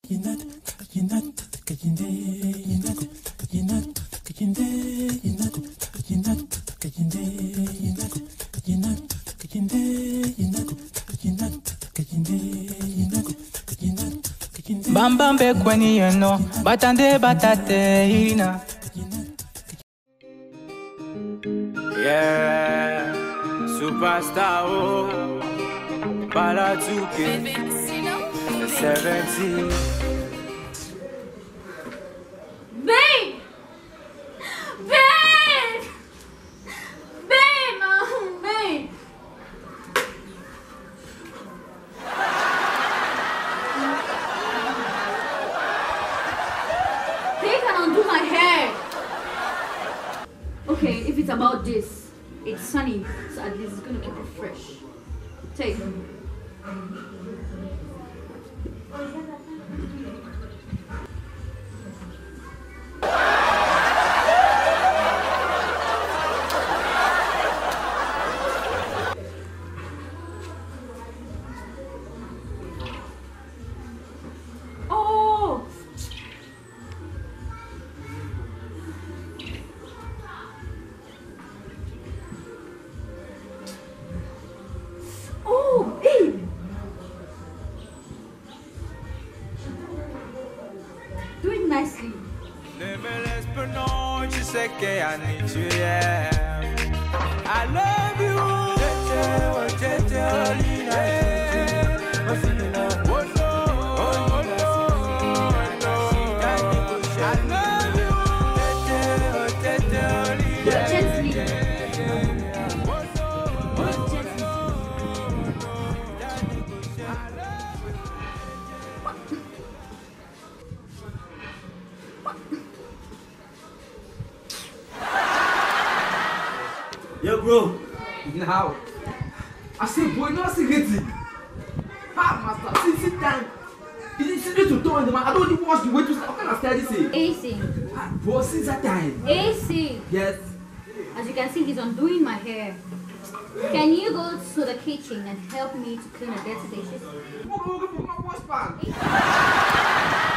Bam bam be kweni no, batande batate ina. Yeah, superstar oh, Balatuke, 70. Babe! Babe! Babe! Oh, babe! They can undo my hair! Okay, if it's about this, it's sunny, so at least it's gonna keep it fresh. Take. Do it nicely. I love you. Yo, bro. Now, I said, boy, no, I said, get it. Ha, master, sit down. Is it to tell the man? I don't even watch the way to start. What kind of style is it? AC. Bro, since that time. AC. Yes. As you can see, he's undoing my hair. Can you go to the kitchen and help me to clean the dirty dishes? Go for my wash pan.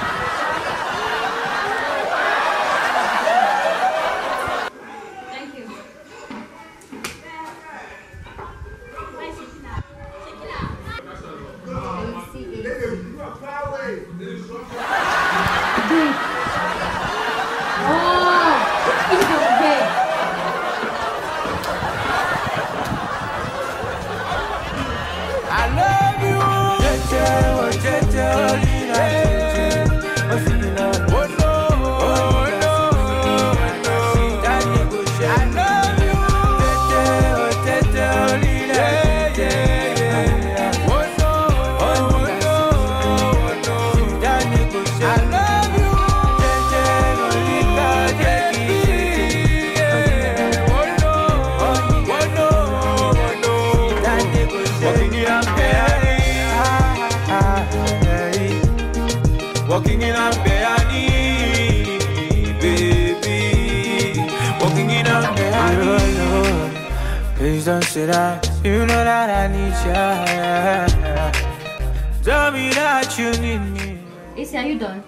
Walking in a Beani, baby. Walking in a Beani. Please don't say that. You know that I need you. Tell me that you need me. AC, are you done?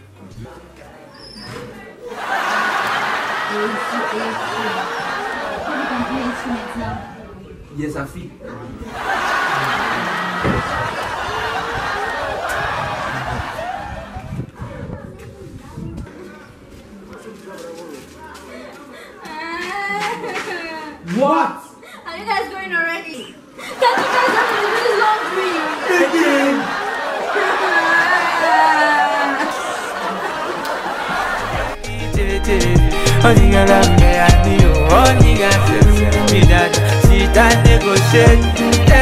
You can play instruments now. Yes, I feel. What? Are you guys going already? Can you guys have to do this laundry? Again? Only gonna be a new, only gonna be that. See that negotiate.